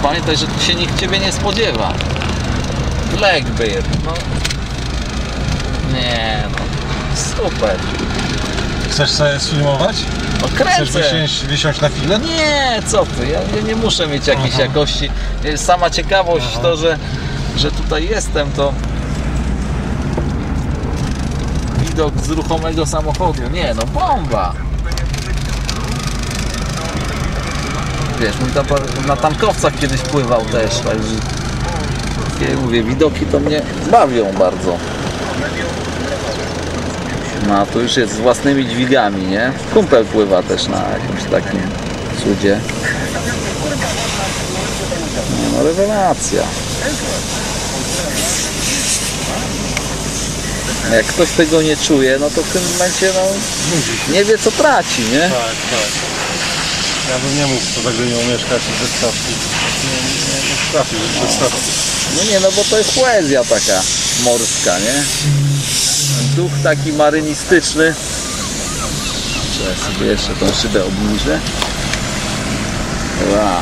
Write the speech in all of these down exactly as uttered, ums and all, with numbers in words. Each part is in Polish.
pamiętaj, że tu się nikt ciebie nie spodziewa. Blackbeard, no. Nie no, super. Chcesz sobie sfilmować? No kręcę. Chcesz wysiąść, wysiąść na chwilę? Nie, co ty, ja nie, nie muszę mieć jakiejś Aha. jakości. Sama ciekawość Aha. to, że, że tutaj jestem, to widok z ruchomego samochodu. Nie no, bomba. Wiesz, mój tata na tankowcach kiedyś pływał też, także ja mówię, widoki to mnie bawią bardzo. No a tu już jest z własnymi dźwigami, nie? Kumpel pływa też na jakimś takim cudzie. No, no rewelacja. Jak ktoś tego nie czuje, no to w tym momencie no, nie wie co traci, nie? Tak, tak. Ja bym nie mógł to tak, że nie umieszkać bez stawki. Nie, nie, nie trafił bez stawki. No nie, no bo to jest poezja taka morska, nie? Duch taki marynistyczny. Trzeba sobie jeszcze tą szybę obniżę. Wow.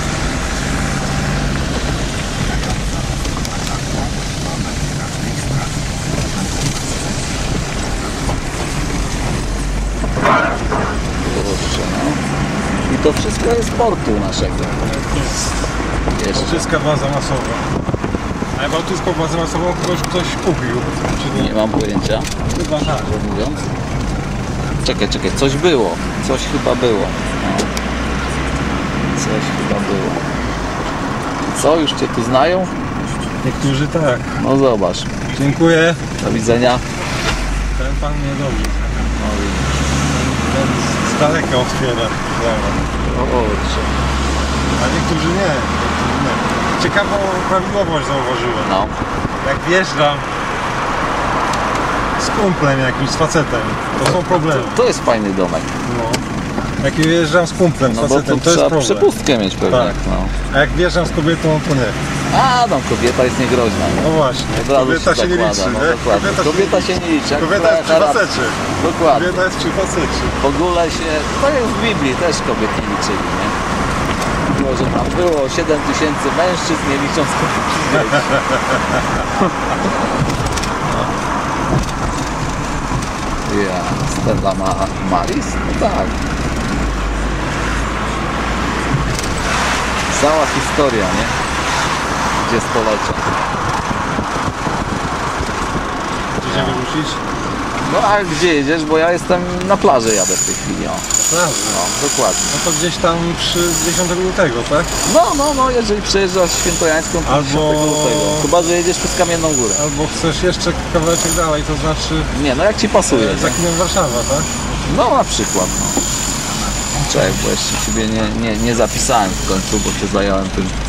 Kurczę, no. I to wszystko jest portu naszego. Jest. Bałtycka baza masowa. A bałtycką bazę masową chyba już ktoś kupił. Czy nie? Nie mam pojęcia. Chyba tak. Mówiąc. Czekaj, czekaj, coś było. Coś chyba było. No. Coś chyba było. Co? Już cię tu znają? Niektórzy tak. No zobacz. Dziękuję. Do widzenia. Ten pan nie robi. No, ten z daleka otwiera. O, o, a niektórzy nie. Niektórzy nie. Ciekawą prawidłowość zauważyłem. No. Jak wjeżdżam z kumplem jakimś, z facetem, to są problemy. To, to jest fajny domek. No. Jak wjeżdżam z kumplem, z no facetem, bo to jest problem. Przepustkę mieć pewnie. Tak. No. A jak wjeżdżam z kobietą, to nie. A, no kobieta jest niegroźna. No właśnie. Kobieta się nie liczy, no, nie? Kobieta, kobieta się nie liczy. Kobieta jest przy facecie. Dokładnie. Kobieta jest przy facecie. W ogóle się, to jest w Biblii też kobiet nie liczyli, nie? Było, że tam było siedem tysięcy mężczyzn, nie licząc kobiet. Ja, Stella ma Maris? No tak. Cała historia, nie? Gdzie stolecia. Chcesz się wyrzucić? No a gdzie jedziesz? Bo ja jestem na plaży, jadę w tej chwili, o. Plaży? No, dokładnie. No to gdzieś tam przy dziesiątego lutego, tak? No, no, no, jeżeli przejeżdżasz Świętojańską, to Albo... dziesiątego lutego. Chyba, że jedziesz przez Kamienną Górę. Albo chcesz jeszcze kawałeczek dalej, to znaczy... Nie, no jak ci pasuje. E, za kinem Warszawa, tak? No na przykład, no. Czekaj, bo jeszcze ciebie nie, nie, nie zapisałem w końcu, bo cię zająłem tym